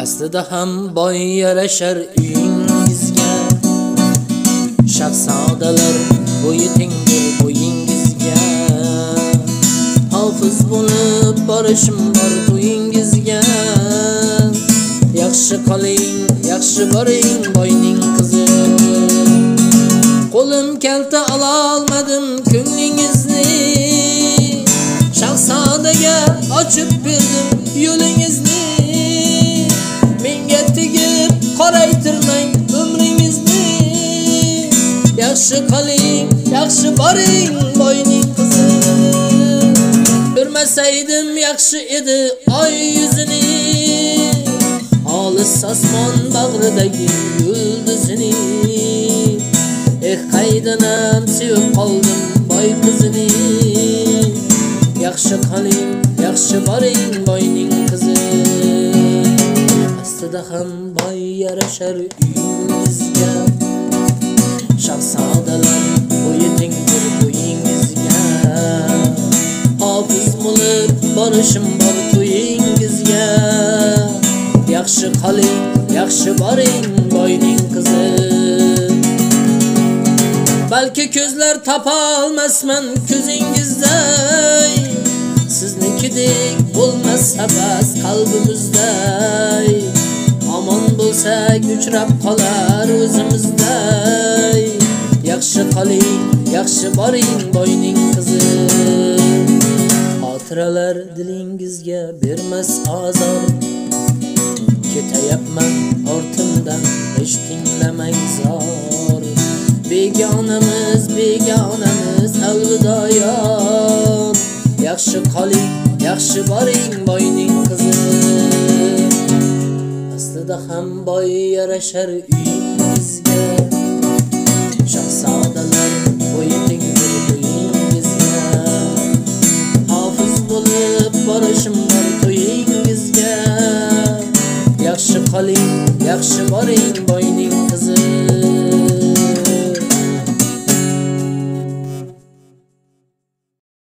Aslida ham boy yarashar uyingizga, shahzodalar bo'yi tengdir bo'yingizga. Hofiz bo'lib borishim bor to'yingizga. Yaxshi qoling, yaxshi boring boyning qizi. Qo'lim kalta ola olmadim ko'nglingizni, shahzodaga ochib berdim yo'lingizni. Menga tegib qoraytirmang umringizni. Yaxshi qoling, yaxshi boring boyning qizi. Ko'rmasaydim yaxshi edi oy yuzini, olis osmon bag'ridagi yulduzini. Qaydanam sevib qoldim boy qizini. Yaxshi qoling, yaxshi boring boyning qizi. Aslida ham boy yarashar uyingizga, shahzodalar bo'yi tengdir bo'yingizga. Hofiz bo'lib borishim bor to'yingizga. Yaxshi qoling, yaxshi boring boyning qizi. Balki ko'zlar topa olmasman ko'zingizday, siznikidek bo'lmas habas qalbimizday. Omon bo'lsak uchrab qolar o'zimizday. Yaxshi qoling, yaxshi boring boyning qizi. Xotiralar dilingizga bermas azor, ketayapman ortimdan hech tinglamang zor. Begonamiz, begonamiz alvido yor. Yaxshi qoling, yaxshi boring boyning qizi. Aslida ham boy yarashar uyingizga, shahzodalar bo'yi tengdir bo'yingizga. Hofiz bo'lib borishim bor to'yingizga. Yaxshi qoling, yaxshi boring